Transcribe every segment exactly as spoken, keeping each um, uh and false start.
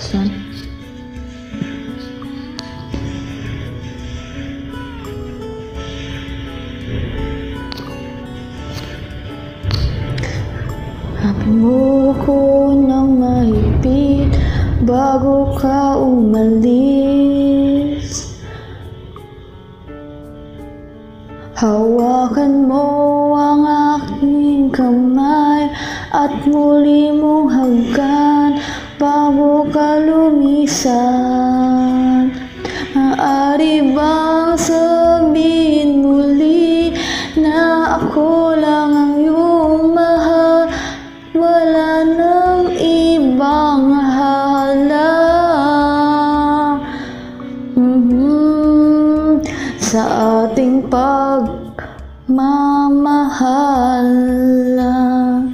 buksan. Habi mo ko ng mahigpit bago ka umalis. Hawakan mo ang aking kamay at muli mong hagkan bago ka lumisan. Maaari bang sabihin muli na ako lang ang iyong mahal? Wala nang ibang halang mm-hmm. sa ating pagmamahalan.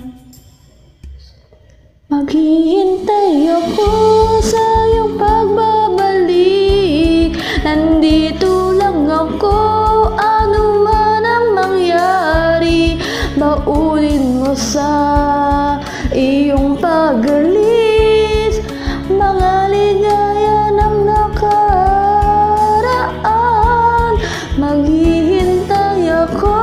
Maghihintay ako sa iyong pagbabalik. Nandito lang ako, ano man ang mangyari. Baunin mo sa iyong pag-alis mga ligaya ng nakaraan. Maghihintay ako.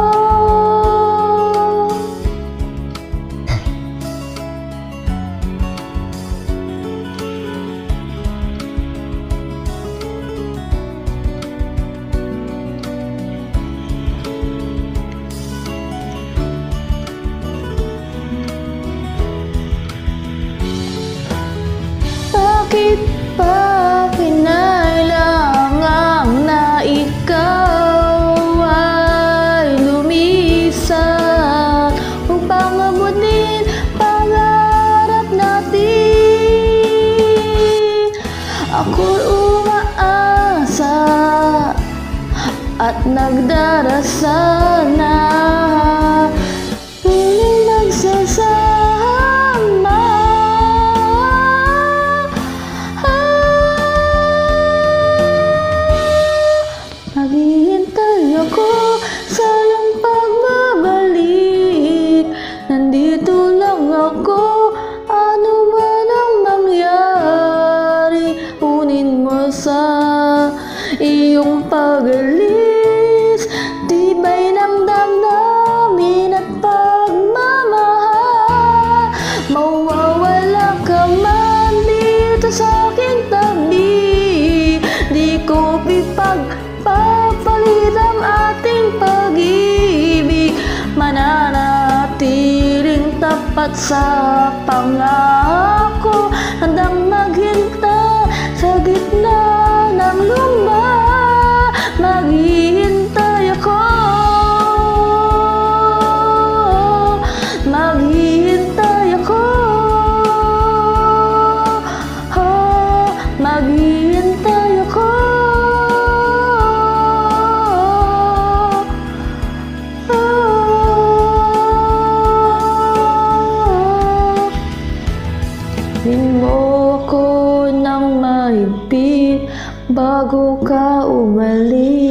Bakit pa kinailangan na ikaw ay lumisan upang abutin pangarap natin? Ako'y umaasa at nagdarasa na muling magsasama. Maghihintay ako sa iyong pagbabalik. Nandito lang ako, ano man ang mangyari. Unin mo sa iyong pag-alis tibay ng damdamin at pagmamahal. Mawawala ka man dito sa aking tabi, di ko pipag papalit ang ating pag-ibig. Mananatiling tapat sa pangako, handang maghintay sa gitna ng lumba. Maghihintay ako. Maghihintay ako. Oh, maghihintay ako. Hawakan mo ko ng mahigpit bago ka umalis.